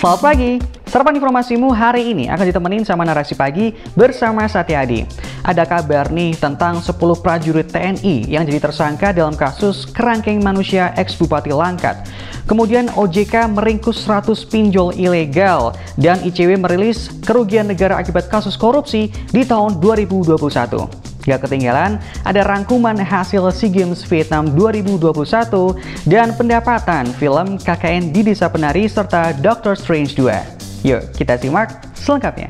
Selamat pagi, sarapan informasimu hari ini akan ditemenin sama narasi pagi bersama Satyadi. Ada kabar nih tentang 10 prajurit TNI yang jadi tersangka dalam kasus kerangkeng manusia ex-Bupati Langkat. Kemudian OJK meringkus 100 pinjol ilegal dan ICW merilis kerugian negara akibat kasus korupsi di tahun 2021. Gak ketinggalan, ada rangkuman hasil SEA Games Vietnam 2021 dan pendapatan film KKN di Desa Penari serta Doctor Strange 2. Yuk, kita simak selengkapnya.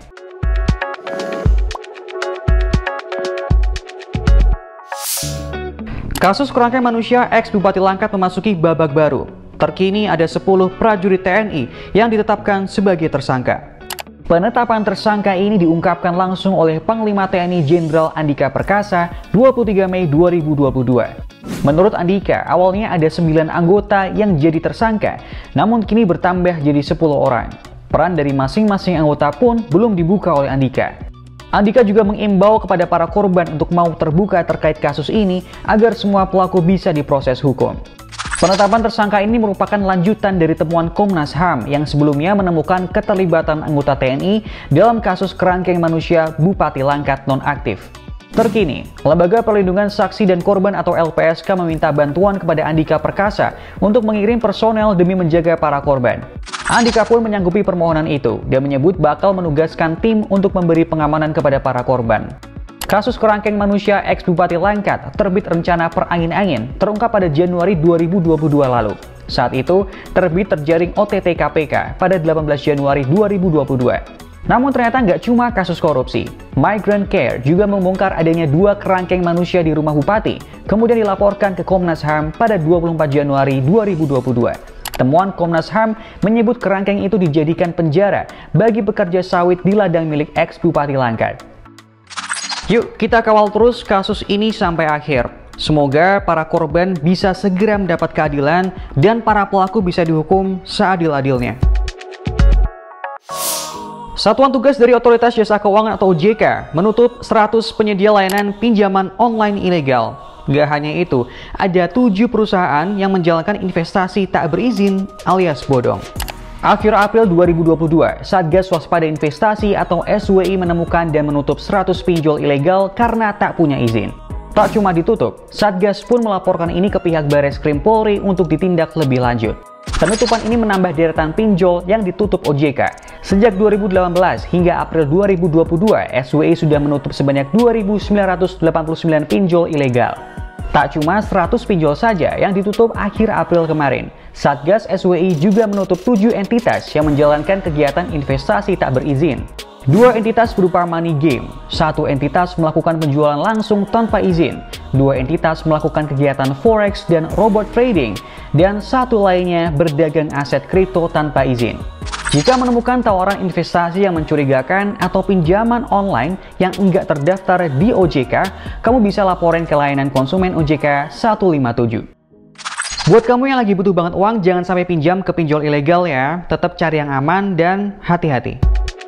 Kasus kerangkeng manusia ex-Bupati Langkat memasuki babak baru. Terkini ada 10 prajurit TNI yang ditetapkan sebagai tersangka. Penetapan tersangka ini diungkapkan langsung oleh Panglima TNI Jenderal Andika Perkasa 23 Mei 2022. Menurut Andika, awalnya ada 9 anggota yang jadi tersangka, namun kini bertambah jadi 10 orang. Peran dari masing-masing anggota pun belum dibuka oleh Andika. Andika juga mengimbau kepada para korban untuk mau terbuka terkait kasus ini agar semua pelaku bisa diproses hukum. Penetapan tersangka ini merupakan lanjutan dari temuan Komnas HAM yang sebelumnya menemukan keterlibatan anggota TNI dalam kasus kerangkeng manusia Bupati Langkat nonaktif. Terkini, Lembaga Perlindungan Saksi dan Korban atau LPSK meminta bantuan kepada Andika Perkasa untuk mengirim personel demi menjaga para korban. Andika pun menyanggupi permohonan itu dan menyebut bakal menugaskan tim untuk memberi pengamanan kepada para korban. Kasus kerangkeng manusia ex-Bupati Langkat terbit rencana perangin-angin terungkap pada Januari 2022 lalu. Saat itu, terbit terjaring OTT KPK pada 18 Januari 2022. Namun ternyata nggak cuma kasus korupsi. Migrant Care juga membongkar adanya 2 kerangkeng manusia di rumah bupati, kemudian dilaporkan ke Komnas HAM pada 24 Januari 2022. Temuan Komnas HAM menyebut kerangkeng itu dijadikan penjara bagi pekerja sawit di ladang milik ex-Bupati Langkat. Yuk, kita kawal terus kasus ini sampai akhir. Semoga para korban bisa segera mendapat keadilan dan para pelaku bisa dihukum seadil-adilnya. Satuan Tugas dari Otoritas Jasa Keuangan atau OJK menutup 100 penyedia layanan pinjaman online ilegal. Gak hanya itu, ada 7 perusahaan yang menjalankan investasi tak berizin alias bodong. Akhir April 2022, Satgas Waspada Investasi atau SWI menemukan dan menutup 100 pinjol ilegal karena tak punya izin. Tak cuma ditutup, Satgas pun melaporkan ini ke pihak Bareskrim Polri untuk ditindak lebih lanjut. Penutupan ini menambah deretan pinjol yang ditutup OJK. Sejak 2018 hingga April 2022, SWI sudah menutup sebanyak 2.989 pinjol ilegal. Tak cuma 100 pinjol saja yang ditutup akhir April kemarin. Satgas SWI juga menutup 7 entitas yang menjalankan kegiatan investasi tak berizin. 2 entitas berupa money game, 1 entitas melakukan penjualan langsung tanpa izin, 2 entitas melakukan kegiatan forex dan robot trading, dan 1 lainnya berdagang aset kripto tanpa izin. Jika menemukan tawaran investasi yang mencurigakan atau pinjaman online yang enggak terdaftar di OJK, kamu bisa laporin ke layanan konsumen OJK 157. Buat kamu yang lagi butuh banget uang, jangan sampai pinjam ke pinjol ilegal ya. Tetap cari yang aman dan hati-hati.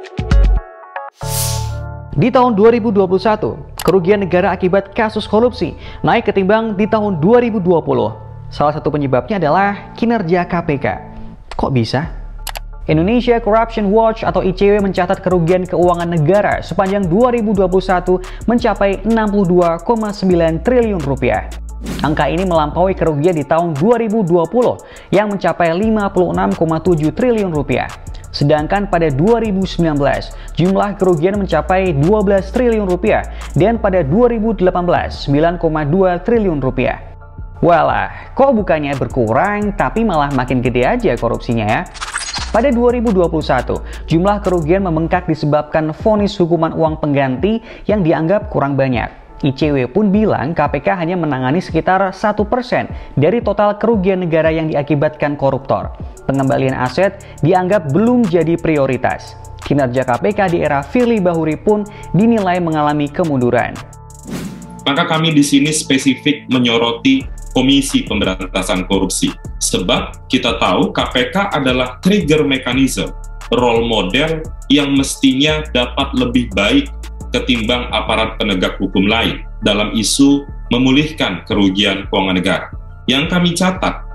Di tahun 2021, kerugian negara akibat kasus korupsi naik ketimbang di tahun 2020. Salah satu penyebabnya adalah kinerja KPK. Kok bisa? Indonesia Corruption Watch atau ICW mencatat kerugian keuangan negara sepanjang 2021 mencapai 62,9 triliun rupiah. Angka ini melampaui kerugian di tahun 2020 yang mencapai 56,7 triliun rupiah. Sedangkan pada 2019, jumlah kerugian mencapai 12 triliun rupiah dan pada 2018, 9,2 triliun rupiah. Walah, kok bukannya berkurang tapi malah makin gede aja korupsinya ya. Pada 2021, jumlah kerugian membengkak disebabkan vonis hukuman uang pengganti yang dianggap kurang banyak. ICW pun bilang KPK hanya menangani sekitar 1% dari total kerugian negara yang diakibatkan koruptor. Pengembalian aset dianggap belum jadi prioritas. Kinerja KPK di era Firly Bahuri pun dinilai mengalami kemunduran. Maka kami di sini spesifik menyoroti Komisi Pemberantasan Korupsi. Sebab kita tahu KPK adalah trigger mechanism, role model yang mestinya dapat lebih baik ketimbang aparat penegak hukum lain dalam isu memulihkan kerugian keuangan negara. Yang kami catat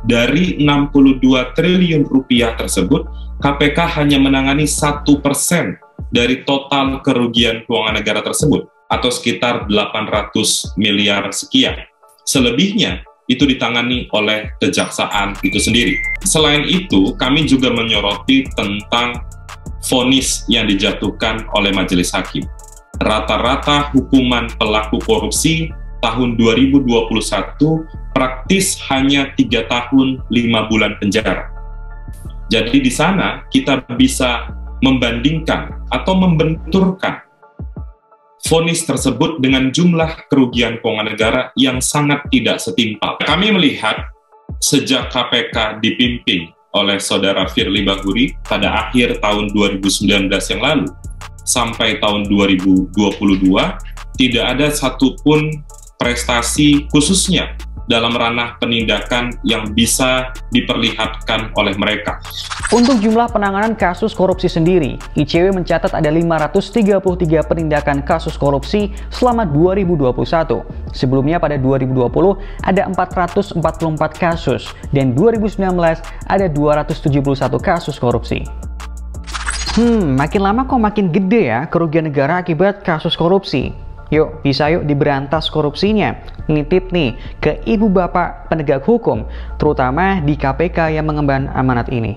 dari 62 triliun rupiah tersebut, KPK hanya menangani 1% dari total kerugian keuangan negara tersebut, atau sekitar 800 miliar sekian. Selebihnya itu ditangani oleh kejaksaan itu sendiri. Selain itu, kami juga menyoroti tentang vonis yang dijatuhkan oleh majelis hakim. Rata-rata hukuman pelaku korupsi tahun 2021 praktis hanya 3 tahun 5 bulan penjara. Jadi di sana kita bisa membandingkan atau membenturkan vonis tersebut dengan jumlah kerugian keuangan negara yang sangat tidak setimpal. Kami melihat sejak KPK dipimpin oleh Saudara Firly Bahuri pada akhir tahun 2019 yang lalu sampai tahun 2022, tidak ada satupun prestasi khususnya dalam ranah penindakan yang bisa diperlihatkan oleh mereka. Untuk jumlah penanganan kasus korupsi sendiri, ICW mencatat ada 533 penindakan kasus korupsi selama 2021. Sebelumnya pada 2020 ada 444 kasus dan 2019 ada 271 kasus korupsi. Makin lama kok makin gede ya kerugian negara akibat kasus korupsi. Yuk, bisa yuk diberantas korupsinya. Nitip nih ke ibu bapak penegak hukum, terutama di KPK yang mengemban amanat ini.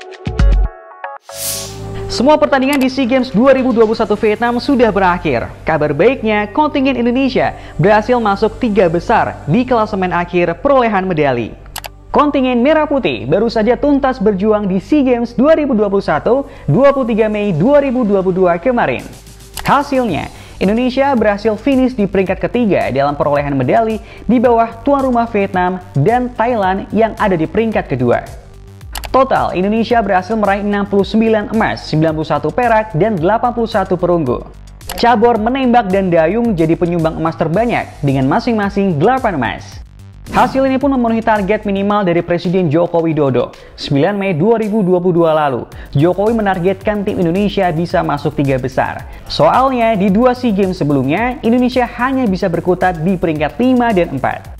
Semua pertandingan di SEA Games 2021 Vietnam sudah berakhir. Kabar baiknya, kontingen Indonesia berhasil masuk 3 besar di klasemen akhir perolehan medali. Kontingen Merah Putih baru saja tuntas berjuang di SEA Games 2021 23 Mei 2022 kemarin. Hasilnya, Indonesia berhasil finish di peringkat ketiga dalam perolehan medali di bawah tuan rumah Vietnam dan Thailand yang ada di peringkat kedua. Total, Indonesia berhasil meraih 69 emas, 91 perak, dan 81 perunggu. Cabur menembak dan dayung jadi penyumbang emas terbanyak dengan masing-masing 8 emas. Hasil ini pun memenuhi target minimal dari Presiden Joko Widodo. 9 Mei 2022 lalu, Jokowi menargetkan tim Indonesia bisa masuk 3 besar. Soalnya, di 2 SEA Games sebelumnya, Indonesia hanya bisa berkutat di peringkat 5 dan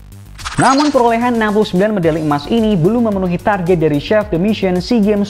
4. Namun perolehan 69 medali emas ini belum memenuhi target dari Chef de Mission SEA Games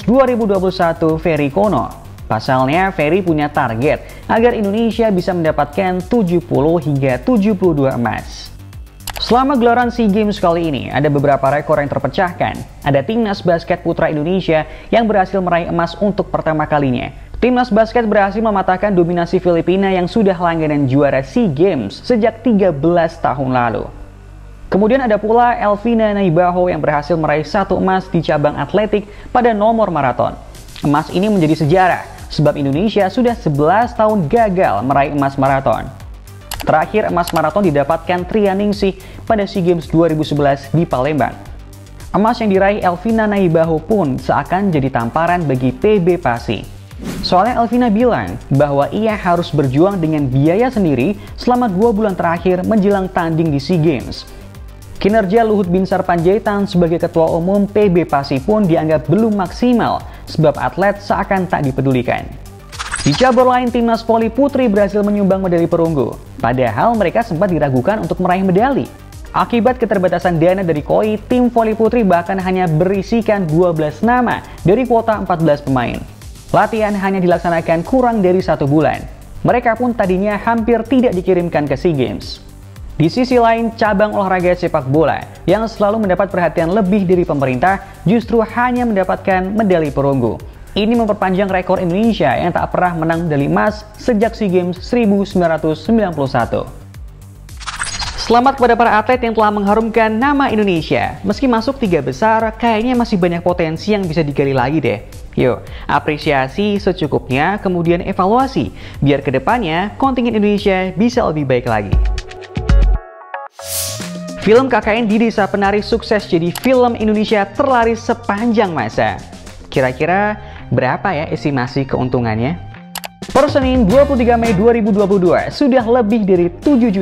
2021 Ferry Kono. Pasalnya, Ferry punya target agar Indonesia bisa mendapatkan 70 hingga 72 emas. Selama gelaran SEA Games kali ini, ada beberapa rekor yang terpecahkan. Ada Timnas Basket Putra Indonesia yang berhasil meraih emas untuk pertama kalinya. Timnas Basket berhasil mematahkan dominasi Filipina yang sudah langganan juara SEA Games sejak 13 tahun lalu. Kemudian ada pula Elvina Naibaho yang berhasil meraih 1 emas di cabang atletik pada nomor maraton. Emas ini menjadi sejarah, sebab Indonesia sudah 11 tahun gagal meraih emas maraton. Terakhir emas maraton didapatkan Trianingsih pada SEA Games 2011 di Palembang. Emas yang diraih Elvina Naibaho pun seakan jadi tamparan bagi PB Pasi. Soalnya Elvina bilang bahwa ia harus berjuang dengan biaya sendiri selama 2 bulan terakhir menjelang tanding di SEA Games. Kinerja Luhut Binsar Panjaitan sebagai Ketua Umum PB Pasi pun dianggap belum maksimal sebab atlet seakan tak dipedulikan. Di cabur lain, Timnas Voli Putri berhasil menyumbang medali perunggu. Padahal mereka sempat diragukan untuk meraih medali. Akibat keterbatasan dana dari KOI, tim voli putri bahkan hanya berisikan 12 nama dari kuota 14 pemain. Latihan hanya dilaksanakan kurang dari 1 bulan. Mereka pun tadinya hampir tidak dikirimkan ke SEA Games. Di sisi lain, cabang olahraga sepak bola yang selalu mendapat perhatian lebih dari pemerintah justru hanya mendapatkan medali perunggu. Ini memperpanjang rekor Indonesia yang tak pernah menang medali emas sejak SEA Games 1991. Selamat kepada para atlet yang telah mengharumkan nama Indonesia. Meski masuk 3 besar, kayaknya masih banyak potensi yang bisa digali lagi deh. Yuk, apresiasi secukupnya, kemudian evaluasi, biar kedepannya kontingen Indonesia bisa lebih baik lagi. Film KKN di Desa Penari sukses jadi film Indonesia terlaris sepanjang masa. Kira-kira berapa ya estimasi keuntungannya? Per Senin 23 Mei 2022, sudah lebih dari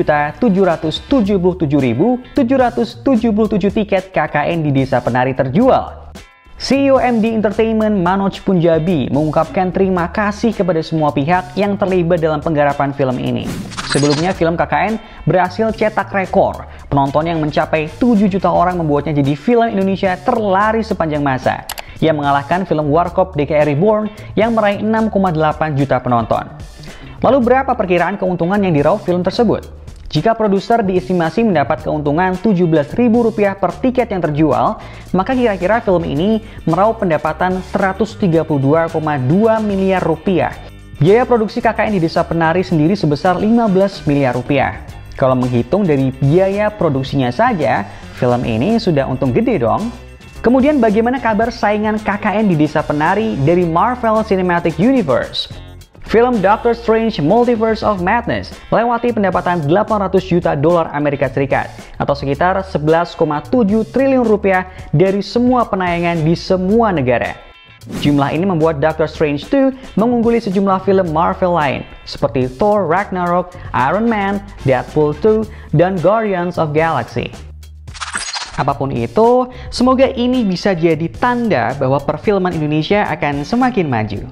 7.777.777 tiket KKN di Desa Penari terjual. CEO MD Entertainment Manoj Punjabi mengungkapkan terima kasih kepada semua pihak yang terlibat dalam penggarapan film ini. Sebelumnya film KKN berhasil cetak rekor. Penonton yang mencapai 7 juta orang membuatnya jadi film Indonesia terlaris sepanjang masa. Ia mengalahkan film Warkop DKI Reborn yang meraih 6,8 juta penonton. Lalu berapa perkiraan keuntungan yang diraup film tersebut? Jika produser diestimasi mendapat keuntungan Rp17.000 per tiket yang terjual, maka kira-kira film ini meraup pendapatan Rp132,2 miliar. Biaya produksi KKN di Desa Penari sendiri sebesar Rp15 miliar. Kalau menghitung dari biaya produksinya saja, film ini sudah untung gede dong. Kemudian bagaimana kabar saingan KKN di Desa Penari dari Marvel Cinematic Universe? Film Doctor Strange Multiverse of Madness melewati pendapatan $800 juta Amerika Serikat atau sekitar 11,7 triliun rupiah dari semua penayangan di semua negara. Jumlah ini membuat Doctor Strange 2 mengungguli sejumlah film Marvel lain seperti Thor Ragnarok, Iron Man, Deadpool 2, dan Guardians of Galaxy. Apapun itu, semoga ini bisa jadi tanda bahwa perfilman Indonesia akan semakin maju.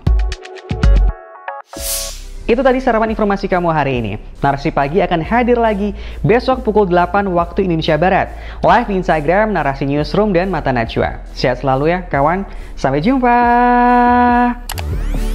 Itu tadi sarapan informasi kamu hari ini. Narasi Pagi akan hadir lagi besok pukul 8 waktu Indonesia Barat. Live di Instagram, Narasi Newsroom, dan Mata Najwa. Sehat selalu ya kawan. Sampai jumpa.